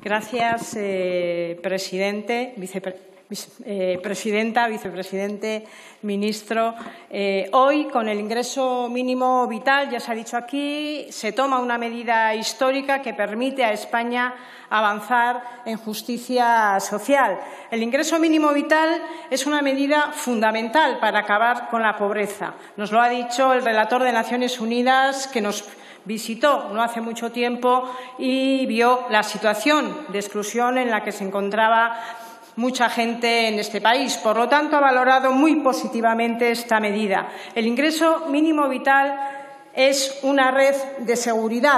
Gracias, presidente, presidenta, vicepresidente, ministro. Hoy, con el ingreso mínimo vital, ya se ha dicho aquí, se toma una medida histórica que permite a España avanzar en justicia social. El ingreso mínimo vital es una medida fundamental para acabar con la pobreza. Nos lo ha dicho el relator de Naciones Unidas, que nos visitó no hace mucho tiempo y vio la situación de exclusión en la que se encontraba mucha gente en este país. Por lo tanto, ha valorado muy positivamente esta medida. El ingreso mínimo vital es una red de seguridad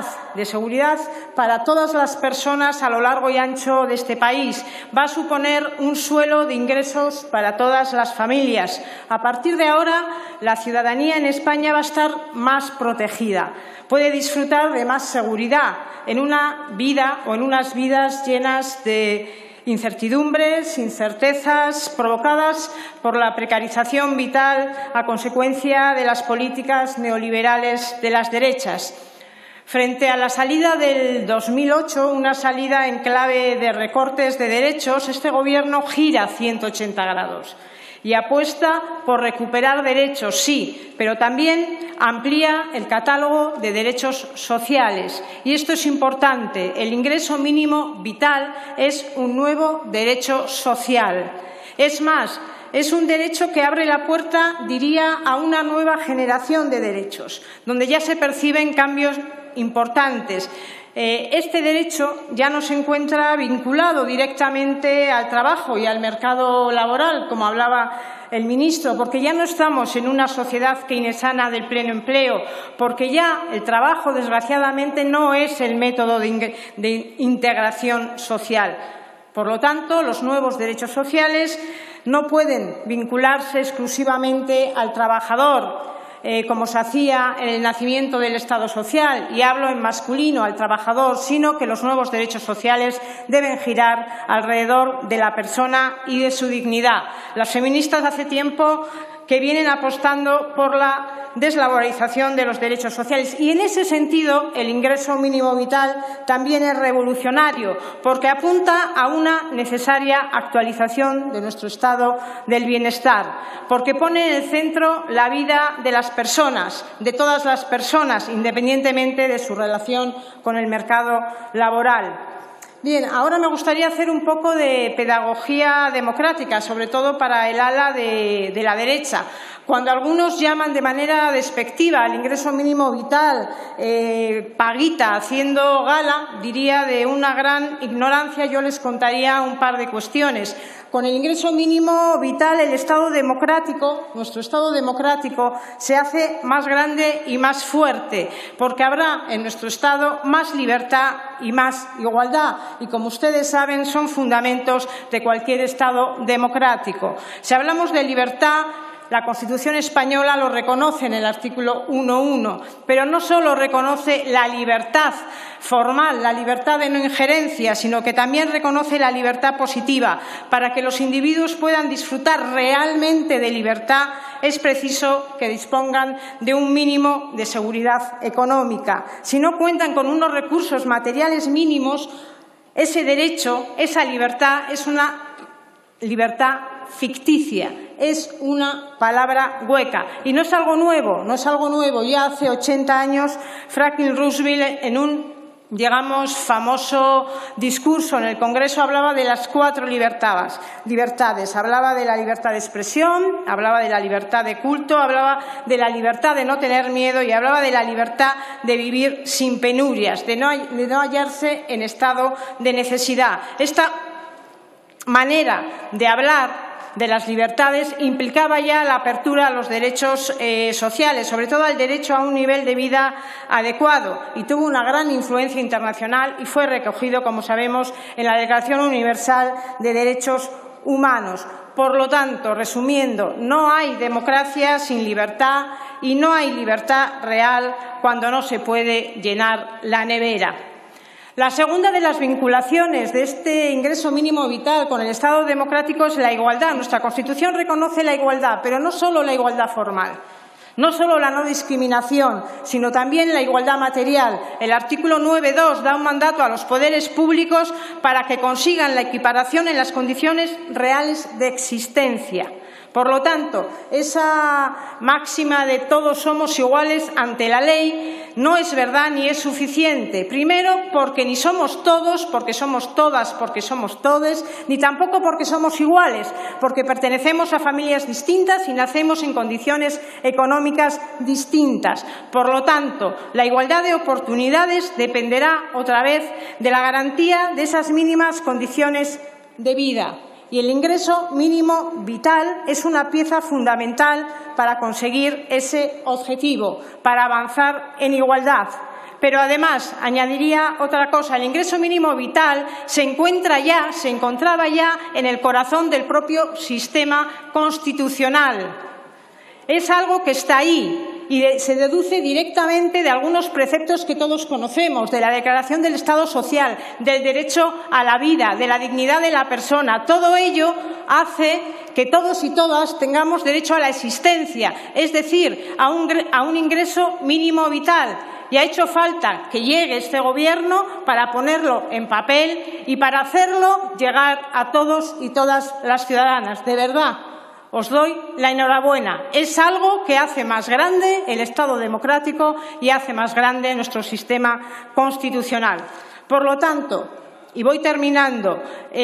para todas las personas a lo largo y ancho de este país. Va a suponer un suelo de ingresos para todas las familias. A partir de ahora, la ciudadanía en España va a estar más protegida. Puede disfrutar de más seguridad en una vida o en unas vidas llenas de incertidumbres, incertezas provocadas por la precarización vital a consecuencia de las políticas neoliberales de las derechas. Frente a la salida del 2008, una salida en clave de recortes de derechos, este Gobierno gira 180 grados y apuesta por recuperar derechos, sí, pero también amplía el catálogo de derechos sociales. Y esto es importante. El ingreso mínimo vital es un nuevo derecho social. Es más, es un derecho que abre la puerta, diría, a una nueva generación de derechos, donde ya se perciben cambios importantes. Este derecho ya no se encuentra vinculado directamente al trabajo y al mercado laboral, como hablaba el ministro, porque ya no estamos en una sociedad keynesiana del pleno empleo, porque ya el trabajo, desgraciadamente, no es el método de integración social. Por lo tanto, los nuevos derechos sociales no pueden vincularse exclusivamente al trabajador, como se hacía en el nacimiento del Estado social, y hablo en masculino, al trabajador, sino que los nuevos derechos sociales deben girar alrededor de la persona y de su dignidad. Las feministas hace tiempo que vienen apostando por la deslaboralización de los derechos sociales. Y en ese sentido, el ingreso mínimo vital también es revolucionario, porque apunta a una necesaria actualización de nuestro estado del bienestar, porque pone en el centro la vida de las personas, de todas las personas, independientemente de su relación con el mercado laboral. Bien, ahora me gustaría hacer un poco de pedagogía democrática, sobre todo para el ala de la derecha. Cuando algunos llaman de manera despectiva al ingreso mínimo vital paguita, haciendo gala, diría, de una gran ignorancia, yo les contaría un par de cuestiones. Con el ingreso mínimo vital, el Estado democrático, nuestro Estado democrático, se hace más grande y más fuerte, porque habrá en nuestro Estado más libertad y más igualdad. Y, como ustedes saben, son fundamentos de cualquier Estado democrático. Si hablamos de libertad, la Constitución española lo reconoce en el artículo 1.1, pero no solo reconoce la libertad formal, la libertad de no injerencia, sino que también reconoce la libertad positiva. Para que los individuos puedan disfrutar realmente de libertad, es preciso que dispongan de un mínimo de seguridad económica. Si no cuentan con unos recursos materiales mínimos, ese derecho, esa libertad, es una libertad ficticia, es una palabra hueca. Y no es algo nuevo, no es algo nuevo. Ya hace 80 años, Franklin Roosevelt, en un, digamos, famoso discurso en el Congreso, hablaba de las 4 libertades. Hablaba de la libertad de expresión, hablaba de la libertad de culto, hablaba de la libertad de no tener miedo y hablaba de la libertad de vivir sin penurias, de no hallarse en estado de necesidad. Esta manera de hablar de las libertades implicaba ya la apertura a los derechos sociales, sobre todo al derecho a un nivel de vida adecuado, y tuvo una gran influencia internacional y fue recogido, como sabemos, en la Declaración Universal de Derechos Humanos. Por lo tanto, resumiendo, no hay democracia sin libertad y no hay libertad real cuando no se puede llenar la nevera. La segunda de las vinculaciones de este ingreso mínimo vital con el Estado democrático es la igualdad. Nuestra Constitución reconoce la igualdad, pero no solo la igualdad formal. No solo la no discriminación, sino también la igualdad material. El artículo 9.2 da un mandato a los poderes públicos para que consigan la equiparación en las condiciones reales de existencia. Por lo tanto, esa máxima de todos somos iguales ante la ley no es verdad ni es suficiente. Primero, porque ni somos todos, porque somos todas, porque somos todes, ni tampoco porque somos iguales, porque pertenecemos a familias distintas y nacemos en condiciones económicas distintas. Por lo tanto, la igualdad de oportunidades dependerá otra vez de la garantía de esas mínimas condiciones de vida. Y el ingreso mínimo vital es una pieza fundamental para conseguir ese objetivo, para avanzar en igualdad. Pero además, añadiría otra cosa, el ingreso mínimo vital se encontraba ya en el corazón del propio sistema constitucional. Es algo que está ahí y se deduce directamente de algunos preceptos que todos conocemos, de la Declaración del Estado Social, del derecho a la vida, de la dignidad de la persona. Todo ello hace que todos y todas tengamos derecho a la existencia, es decir, a un ingreso mínimo vital. Y ha hecho falta que llegue este Gobierno para ponerlo en papel y para hacerlo llegar a todos y todas las ciudadanas. De verdad, os doy la enhorabuena. Es algo que hace más grande el Estado democrático y hace más grande nuestro sistema constitucional. Por lo tanto, y voy terminando,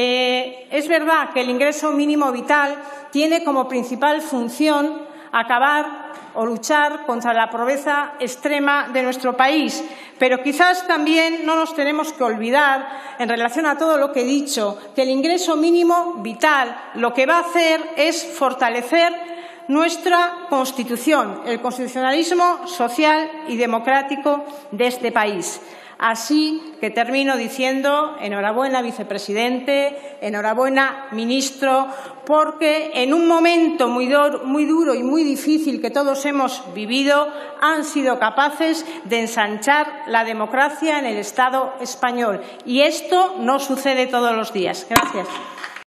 es verdad que el ingreso mínimo vital tiene como principal función acabar o luchar contra la pobreza extrema de nuestro país. Pero quizás también no nos tenemos que olvidar, en relación a todo lo que he dicho, que el ingreso mínimo vital lo que va a hacer es fortalecer nuestra Constitución, el constitucionalismo social y democrático de este país. Así que termino diciendo enhorabuena, vicepresidente, enhorabuena, ministro, porque en un momento muy duro y muy difícil que todos hemos vivido, han sido capaces de ensanchar la democracia en el Estado español. Y esto no sucede todos los días. Gracias.